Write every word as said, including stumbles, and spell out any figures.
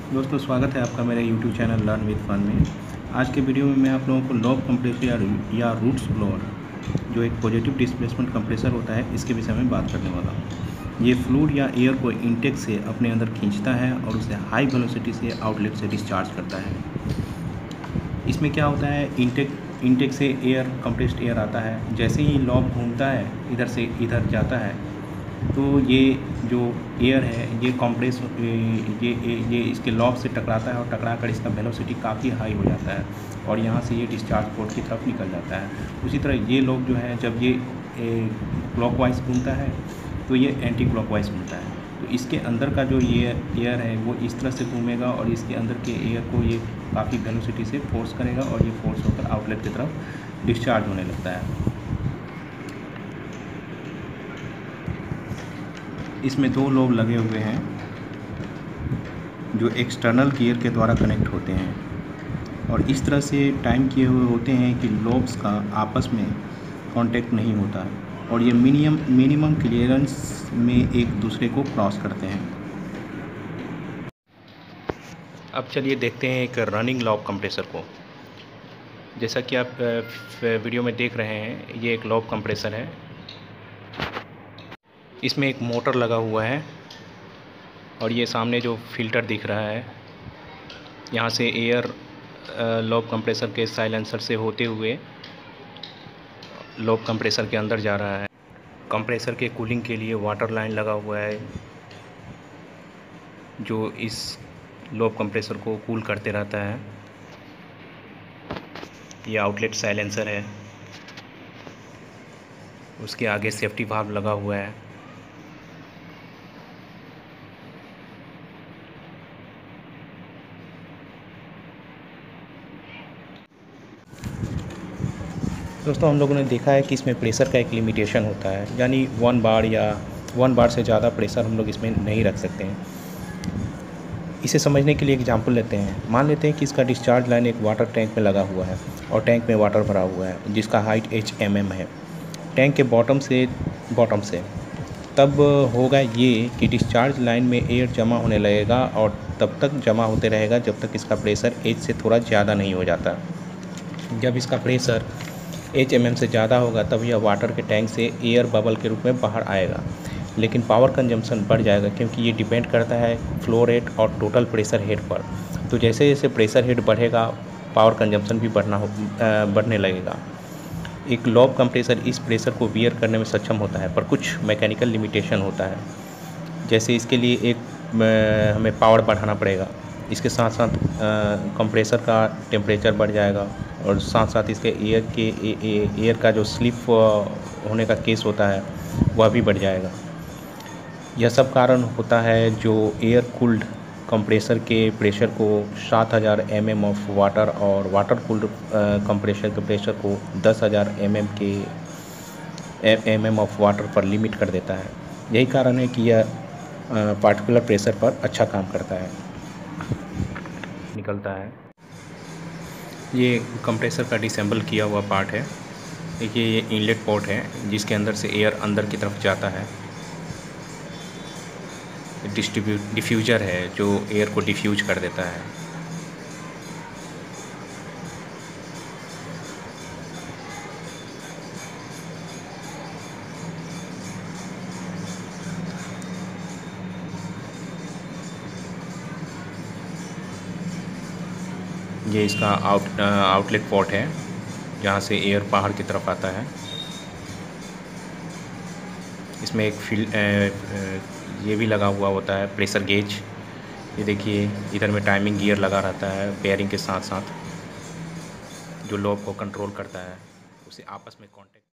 दोस्तों, स्वागत है आपका मेरे YouTube channel learn with fun में। आज के वीडियो में मैं आप लोगों को लोब कंप्रेसर या या रूट्स ब्लोअर, जो एक पॉजिटिव डिस्प्लेसमेंट कंप्रेसर होता है, इसके विषय में बात करने वाला हूँ। ये फ्लूइड या एयर को इनटेक से अपने अंदर खींचता है और उसे हाई वेलोसिटी से आउटलेट से डिस्चार्ज करता है। इसमें क्या होता है, इनटेक इनटेक से एयर कंप्रेस्ड एयर आता है। जैसे ही लॉब घूमता है, इधर से इधर जाता है, तो ये जो एयर है ये कंप्रेस ये ये ये इसके लॉब से टकराता है और टकरा कर इसका वेलोसिटी काफ़ी हाई हो जाता है और यहाँ से ये डिस्चार्ज पोर्ट की तरफ निकल जाता है। उसी तरह ये लॉब जो है, जब ये क्लॉकवाइज घूमता है तो ये एंटी क्लॉकवाइज घूमता है। तो इसके अंदर का जो ये एयर है वो इस तरह से घूमेगा और इसके अंदर के एयर को ये काफ़ी वेलोसिटी से फोर्स करेगा और ये फोर्स होकर आउटलेट की तरफ डिस्चार्ज होने लगता है। इसमें दो लोब लगे हुए हैं जो एक्सटर्नल गियर के द्वारा कनेक्ट होते हैं और इस तरह से टाइम किए हुए होते हैं कि लोब्स का आपस में कांटेक्ट नहीं होता है और ये मिनिमम मिनिमम क्लियरेंस में एक दूसरे को क्रॉस करते हैं। अब चलिए देखते हैं एक रनिंग लॉब कंप्रेसर को। जैसा कि आप वीडियो में देख रहे हैं, ये एक लॉब कंप्रेसर है। इसमें एक मोटर लगा हुआ है और ये सामने जो फ़िल्टर दिख रहा है, यहाँ से एयर लॉब कंप्रेसर के साइलेंसर से होते हुए लॉब कंप्रेसर के अंदर जा रहा है। कंप्रेसर के कूलिंग के लिए वाटर लाइन लगा हुआ है जो इस लॉब कंप्रेसर को कूल करते रहता है। ये आउटलेट साइलेंसर है, उसके आगे सेफ्टी वाल्व लगा हुआ है। दोस्तों, हम लोगों ने देखा है कि इसमें प्रेशर का एक लिमिटेशन होता है, यानी वन बार या वन बार से ज़्यादा प्रेशर हम लोग इसमें नहीं रख सकते हैं। इसे समझने के लिए एग्जांपल लेते हैं। मान लेते हैं कि इसका डिस्चार्ज लाइन एक वाटर टैंक में लगा हुआ है और टैंक में वाटर भरा हुआ है जिसका हाइट एच एम एम है। टैंक के बॉटम से बॉटम से तब होगा ये कि डिस्चार्ज लाइन में एयर जमा होने लगेगा और तब तक जमा होते रहेगा जब तक इसका प्रेशर एच से थोड़ा ज़्यादा नहीं हो जाता। जब इसका प्रेशर एच एम एम से ज़्यादा होगा तब यह वाटर के टैंक से एयर बबल के रूप में बाहर आएगा, लेकिन पावर कंजम्पशन बढ़ जाएगा क्योंकि ये डिपेंड करता है फ्लो रेट और टोटल प्रेशर हेड पर। तो जैसे जैसे प्रेशर हेड बढ़ेगा, पावर कंजम्पशन भी बढ़ना हो बढ़ने लगेगा। एक लॉब कंप्रेसर इस प्रेशर को बियर करने में सक्षम होता है, पर कुछ मैकेनिकल लिमिटेशन होता है। जैसे इसके लिए एक हमें पावर बढ़ाना पड़ेगा, इसके साथ साथ कंप्रेसर का टेम्परेचर बढ़ जाएगा और साथ साथ इसके एयर के ए, ए, एयर का जो स्लिप होने का केस होता है वह भी बढ़ जाएगा। यह सब कारण होता है जो एयर कूल्ड कंप्रेसर के प्रेशर को सात हज़ार एम एम ऑफ वाटर और वाटर कूल्ड कंप्रेसर के प्रेशर को दस हज़ार एम एम के एम एम ऑफ वाटर पर लिमिट कर देता है। यही कारण है कि यह पार्टिकुलर प्रेशर पर अच्छा काम करता है निकलता है। ये कंप्रेसर का डिसेंबल किया हुआ पार्ट है। देखिए, ये इनलेट पोर्ट है जिसके अंदर से एयर अंदर की तरफ जाता है। डिस्ट्रीब्यूट डिफ्यूज़र है जो एयर को डिफ्यूज कर देता है। ये इसका आउट आउटलेट पोर्ट है जहाँ से एयर बाहर की तरफ आता है। इसमें एक फिल ये भी लगा हुआ होता है प्रेशर गेज। ये देखिए, इधर में टाइमिंग गियर लगा रहता है बेयरिंग के साथ साथ, जो लोब को कंट्रोल करता है, उसे आपस में कांटेक्ट